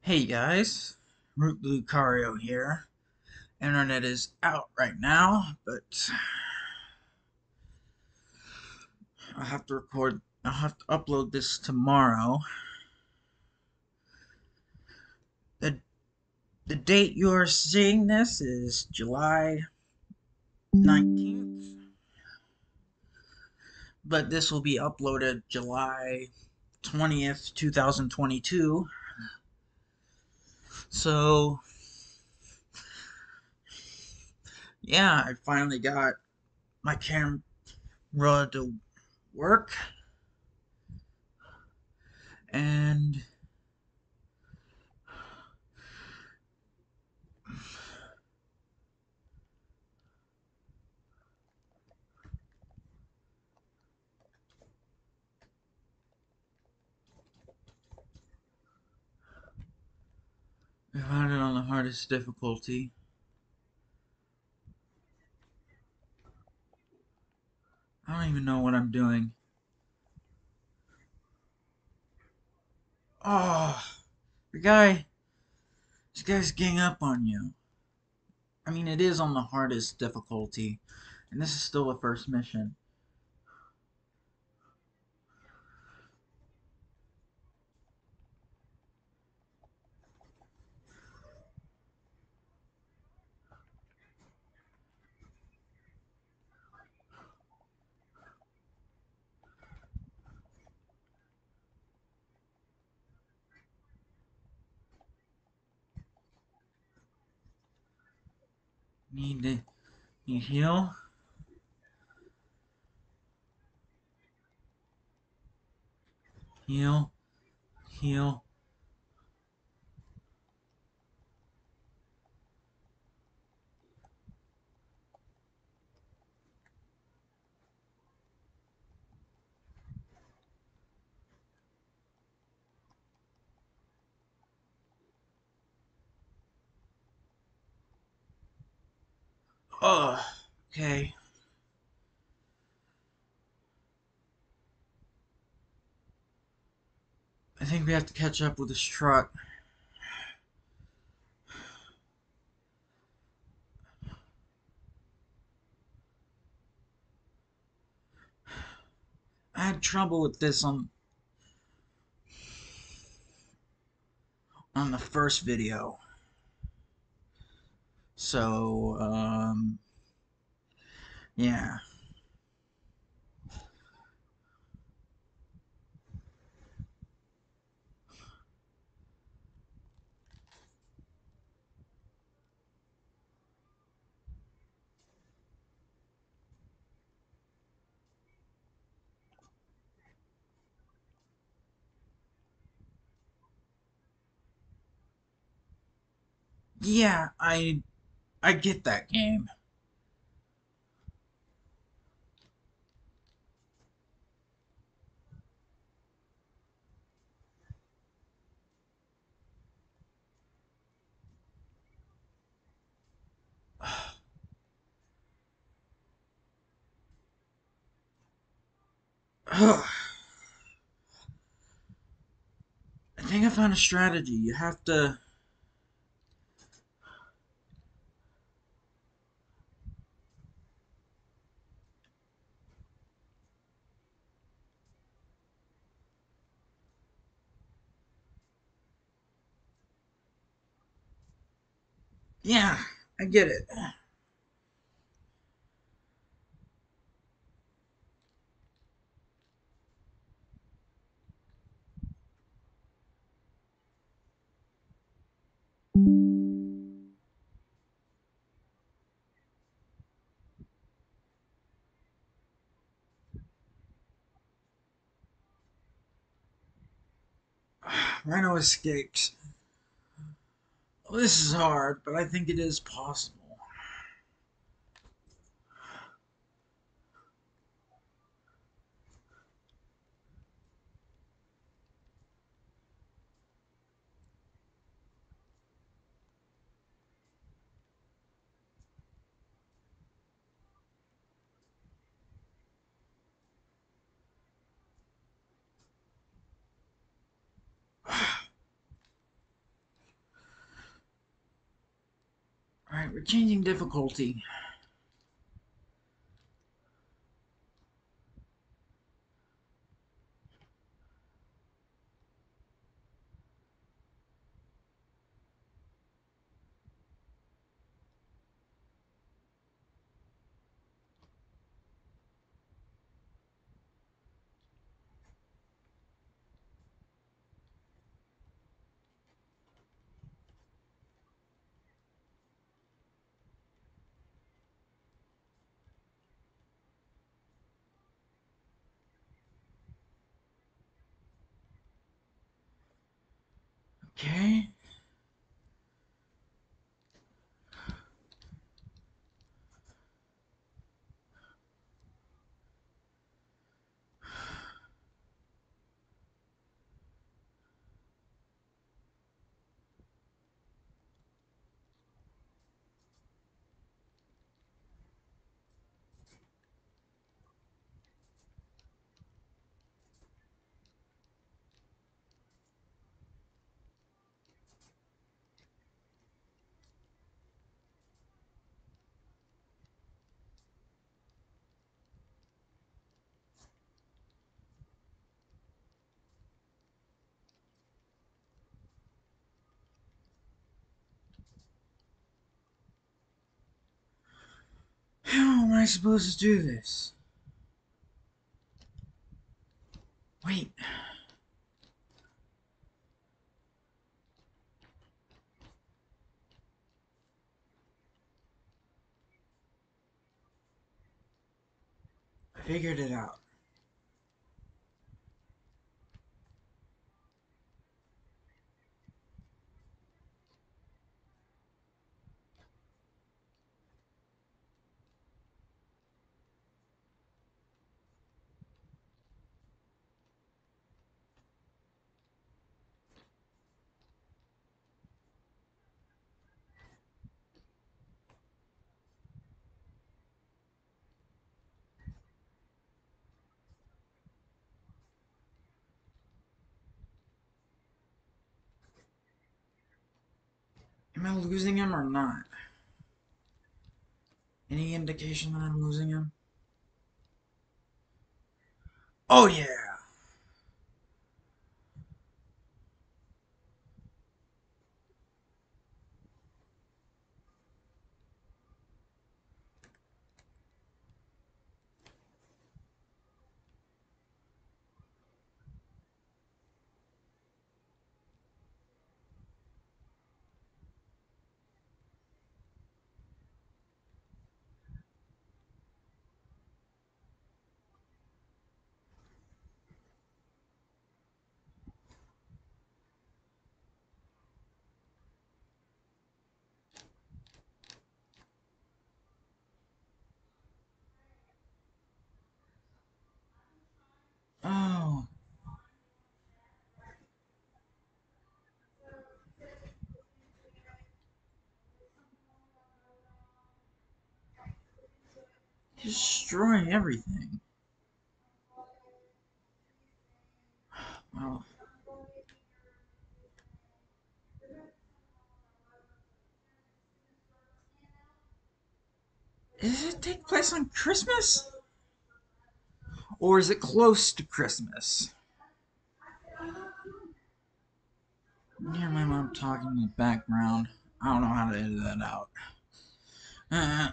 Hey guys, Root Lucario here. Internet is out right now, but I'll have to upload this tomorrow. The the date you are seeing this is July 19th, but this will be uploaded July 20th, 2022. So, yeah, I finally got my camera to work, and I found it on the hardest difficulty. I don't even know what I'm doing. Oh, the guy, this guy's gang up on you. I mean, it is on the hardest difficulty, and this is still the first mission. Need to heal. Heal. Heal. Oh, okay. I think we have to catch up with this truck. I had trouble with this on the first video. So, yeah. Yeah, I get that game. I think I found a strategy. You have to. Yeah, I get it. Rhino escapes. Well, this is hard, but I think it is possible. Alright, we're changing difficulty. Okay. How am I supposed to do this? Wait. I figured it out. Am I losing him or not? Any indication that I'm losing him? Oh yeah! Oh, he's destroying everything. Well, does it take place on Christmas? Or is it close to Christmas? Yeah, my mom talking in the background. I don't know how to edit that out. Uh,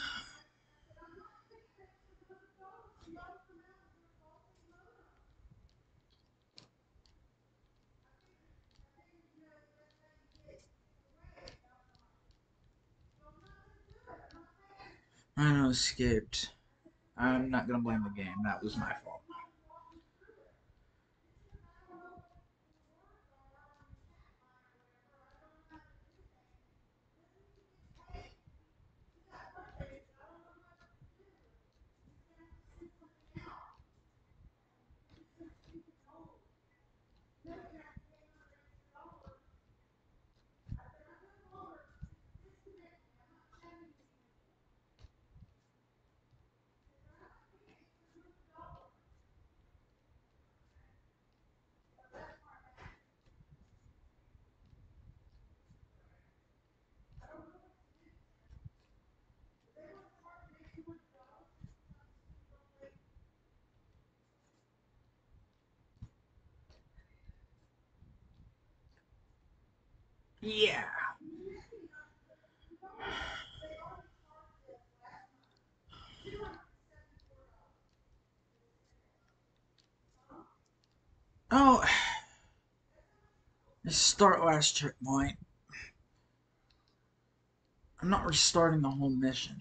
Rhino escaped. I'm not gonna blame the game. That was my fault. Yeah. Oh, let's start last checkpoint. I'm not restarting the whole mission.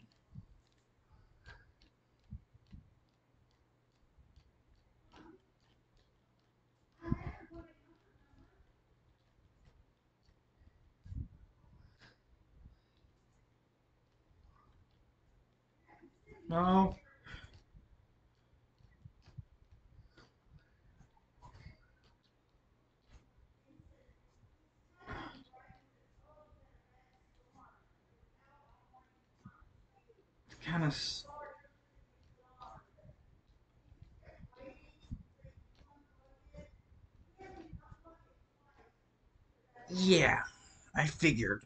No. It's kind of. Yeah, I figured.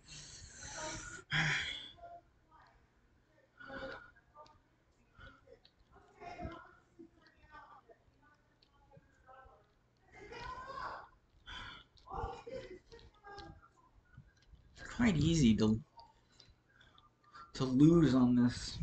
It's quite easy to lose on this.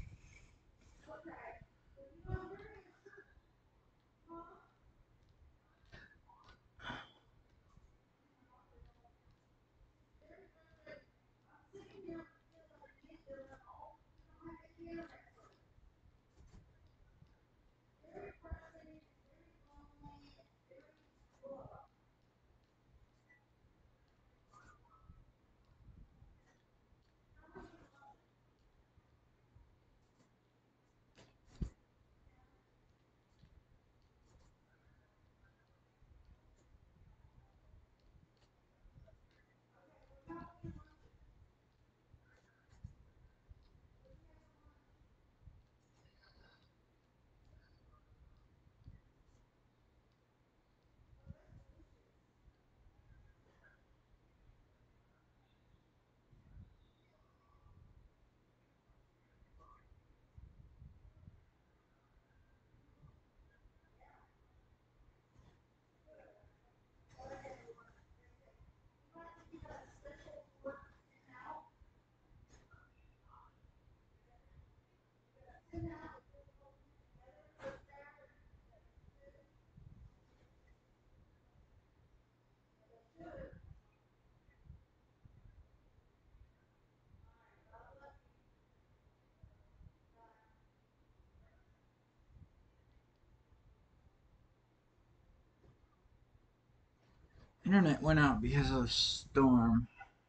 Internet went out because of a storm.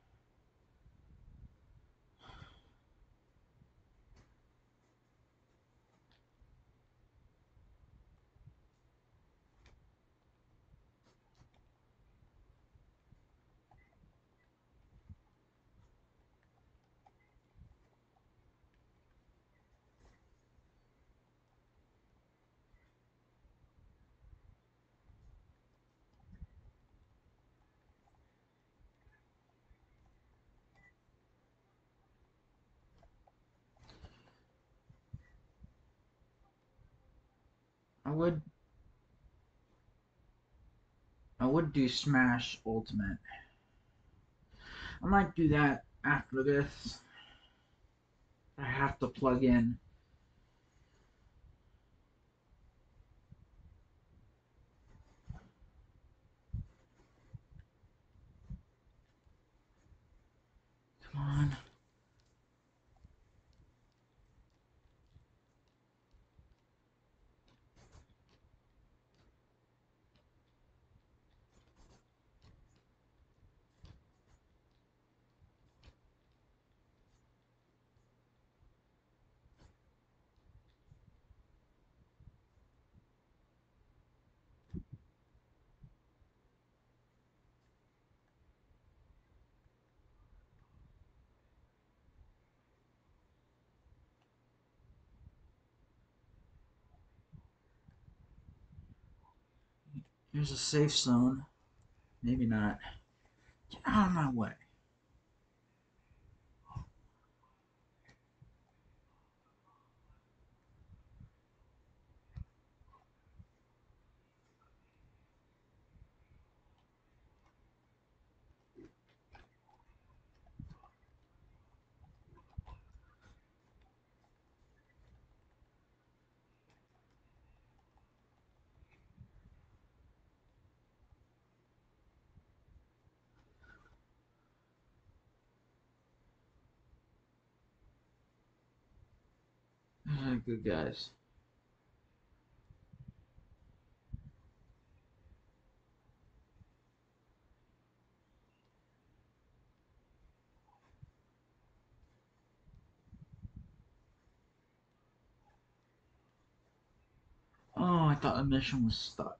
I would I would do Smash Ultimate. I might do that after this. I have to plug in. Come on. Here's a safe zone. Maybe not. Get out of my way. Good guys. Oh, I thought the mission was stuck.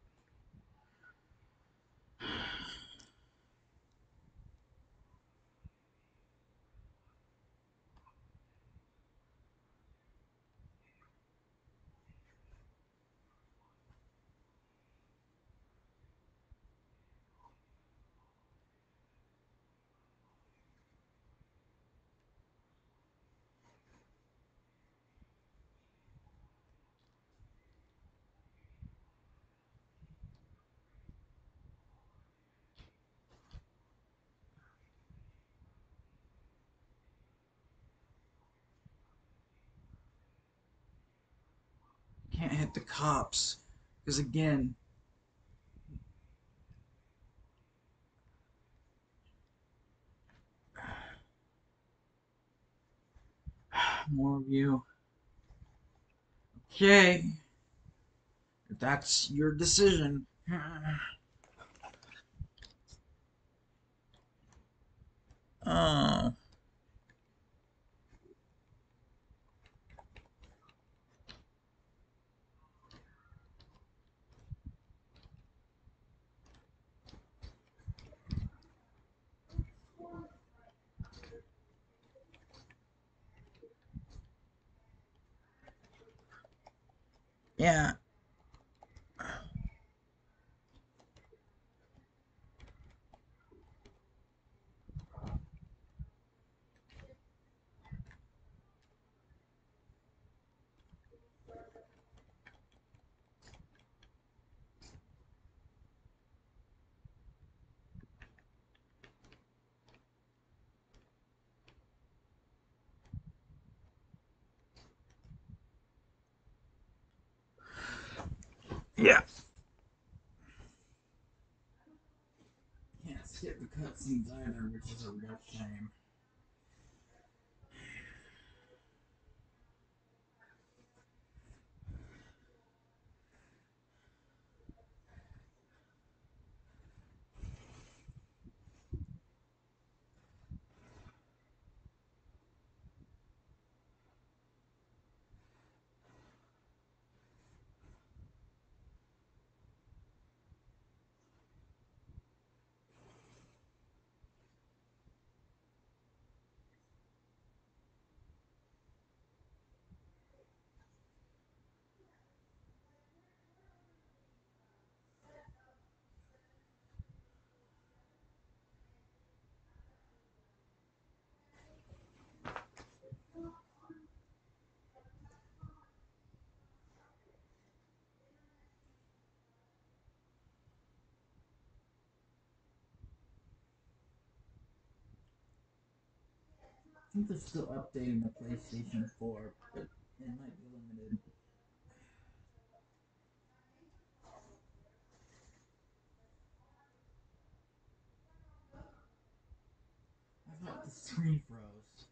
Can't hit the cops. Because again, more of you. Okay. If that's your decision. Oh. Yeah. Yeah. Can't skip the cutscenes either, which is a real shame. I think they're still updating the PlayStation 4, but it might be limited. I thought the screen froze.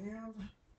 have.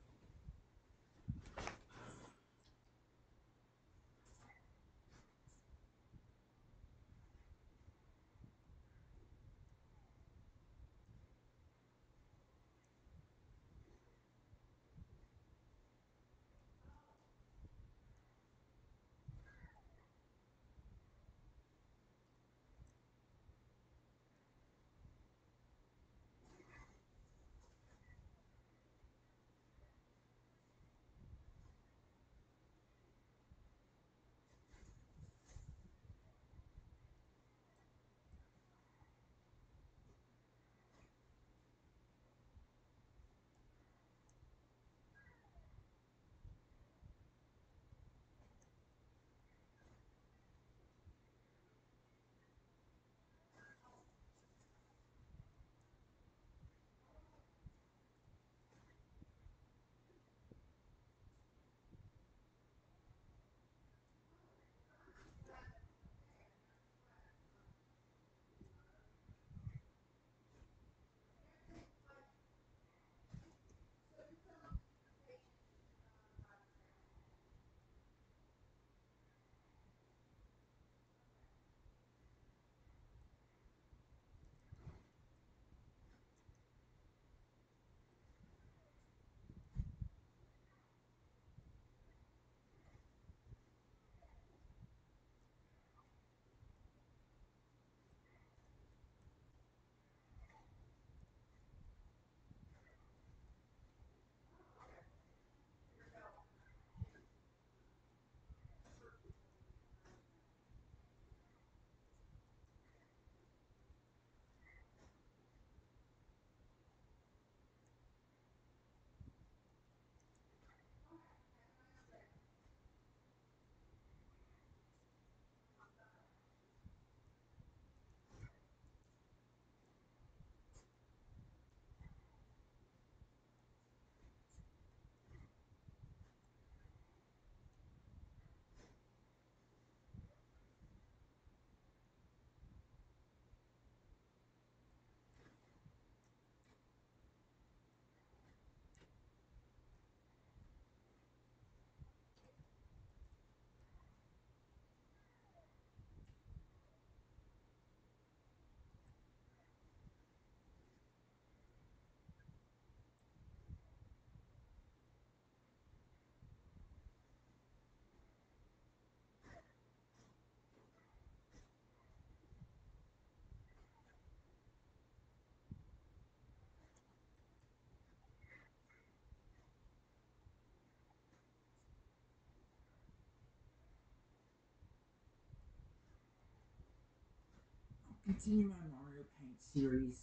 Continue my Mario Paint series.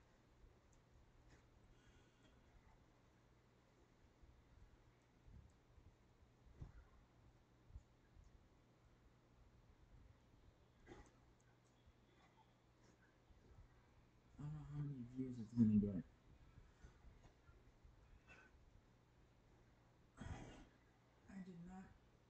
I don't know how many views it's gonna get. I did not.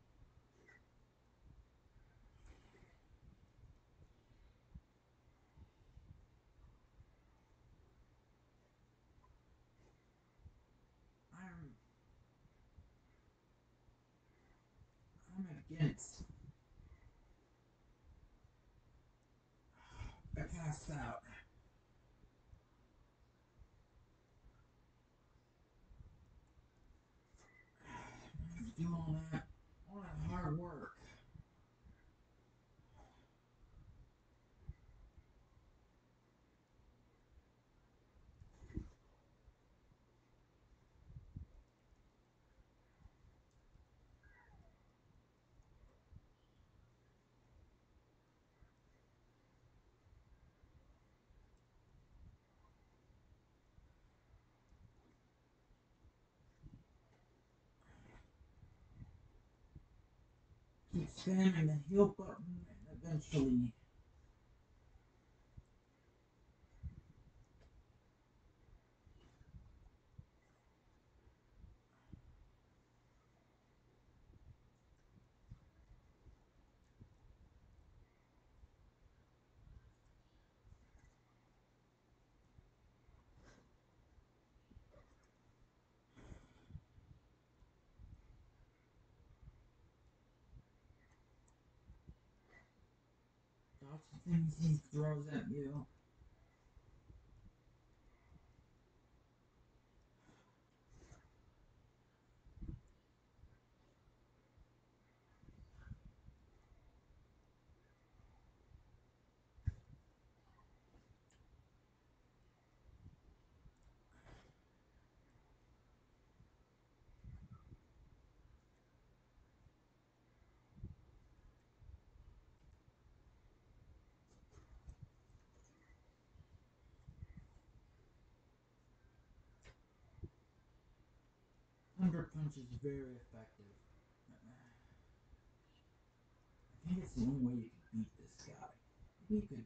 I'm. I'm against. I passed out. Do all that hard work. Keep spamming the heal button and eventually. watch the things he throws at you. Thunder Punch is very effective. I think it's the only way you can beat this guy. He could.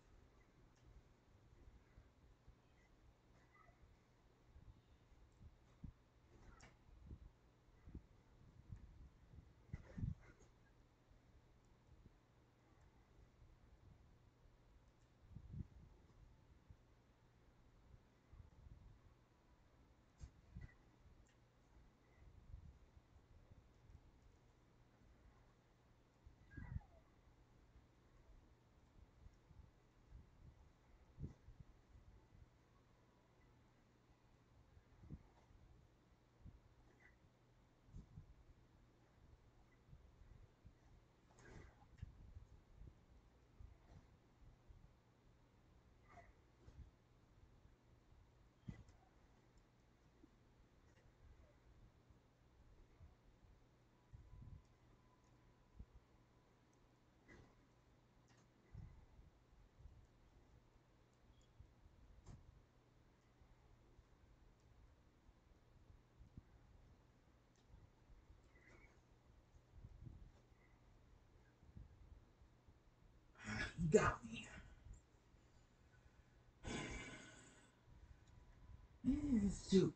He got me. It's too.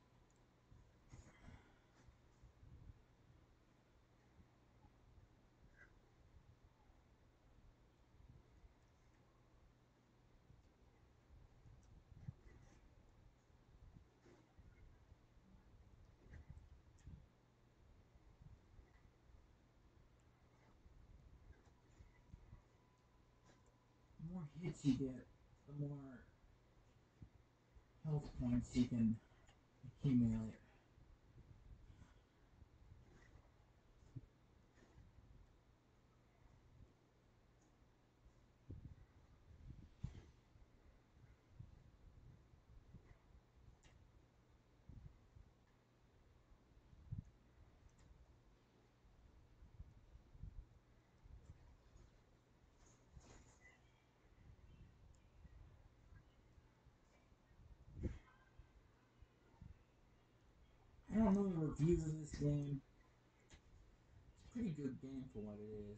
The more hits you get, the more health points you can accumulate. I don't know the reviews of this game. It's a pretty good game for what it is.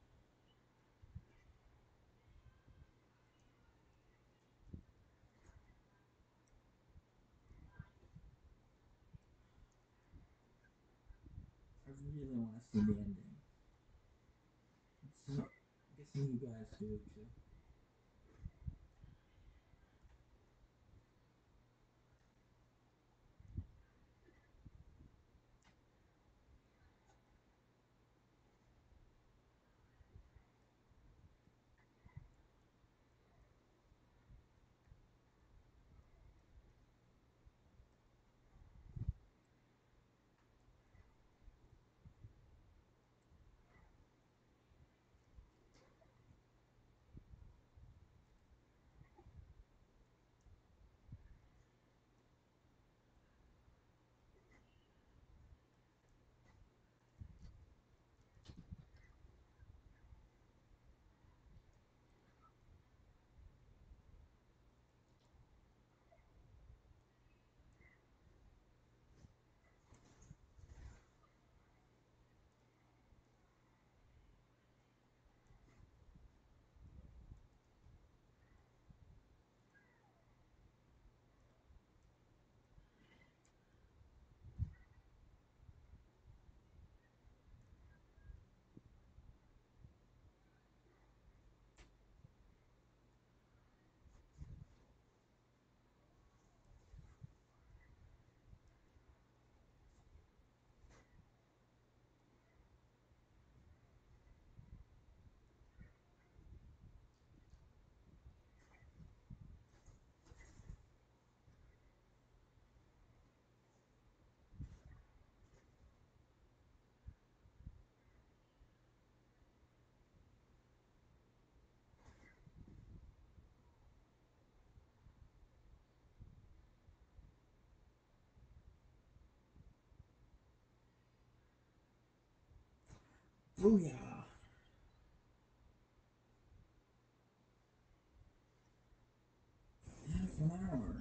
I really want to see the ending. So, I'm guessing you guys do too. Booyah! Half an hour.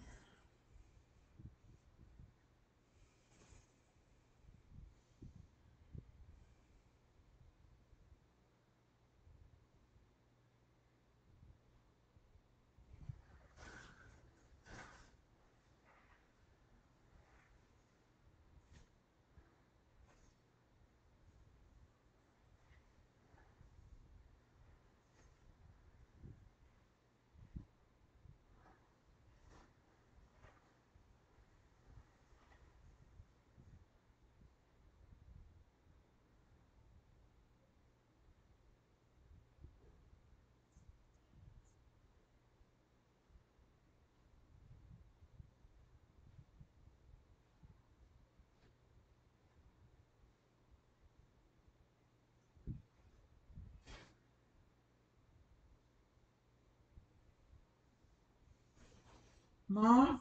Mom,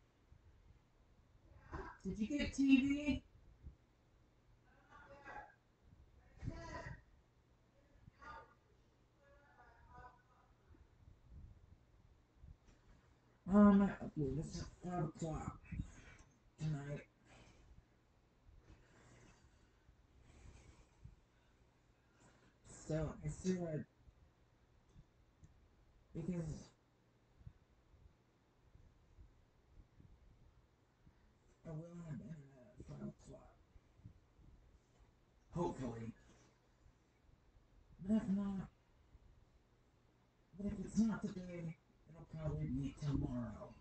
did you get TV? I believe it's at 5 o'clock tonight. So I said, because I will have internet at 5 o'clock. Hopefully. But if not, but if it's not today, it'll probably be tomorrow.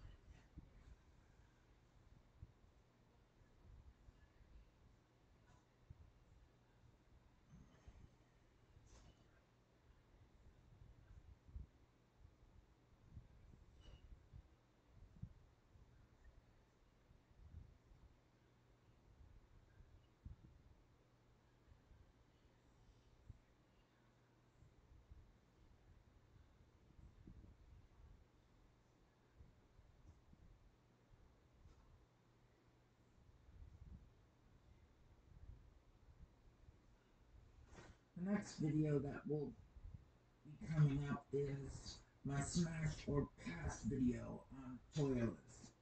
The next video that will be coming up is my smash or pass video on Toyotas.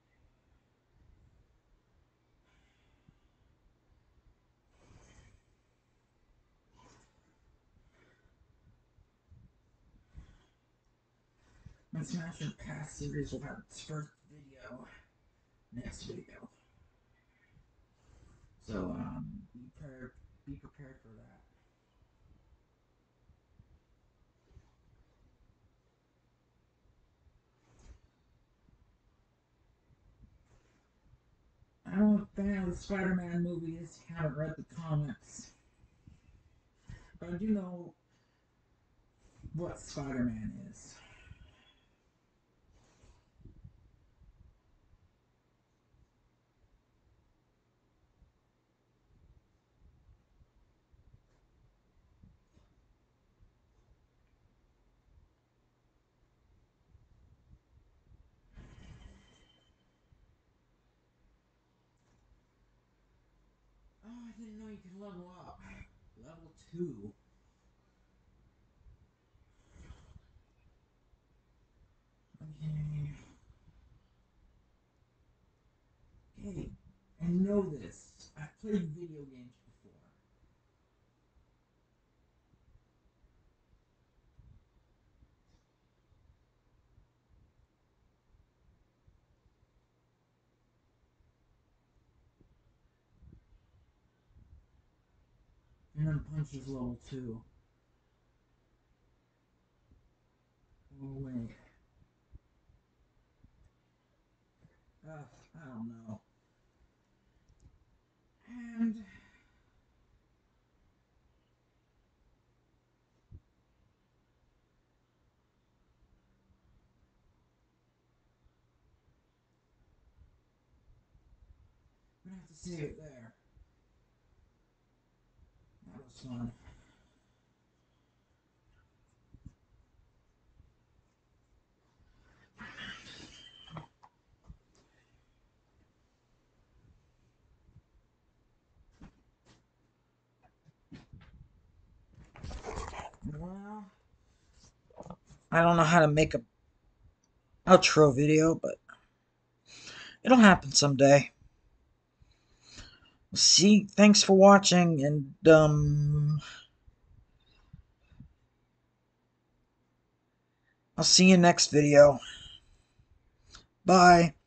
My smash or pass series will have its first video next video. So be prepared for that. I'm a fan of the Spider-Man movies. Haven't read the comics, but I do know what Spider-Man is. Oh, I didn't know you could level up. Level 2. Okay. Okay. I know this. I've played video games before. And then punch is level 2. Oh, wait. I don't know. And I'm gonna have to save it there. That was fun. Well, I don't know how to make a outro video, but it'll happen someday. See, thanks for watching, and I'll see you next video. Bye.